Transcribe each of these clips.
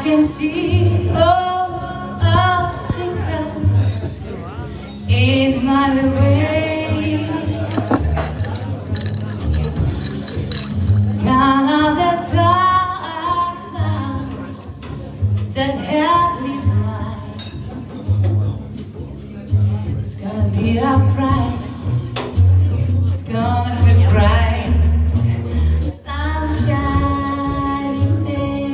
can see all obstacles in my way. Gone are the dark nights that held me blind. It's gonna be upright. It's gonna be bright. Sunshine day.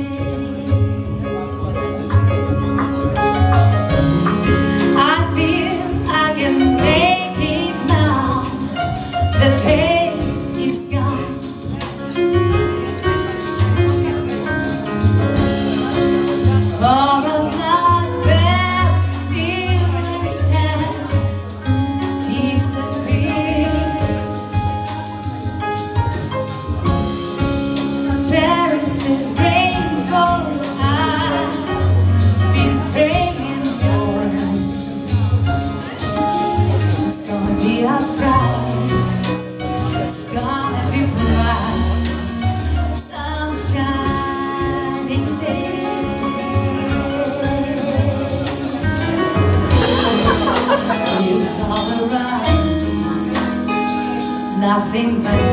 I feel I can make it now. The pain is gone. All of my bad feelings have disappeared. There is the rainbow I've been praying for. It's gonna be upright. It's gonna be bright. Sunshine day. You come around, nothing but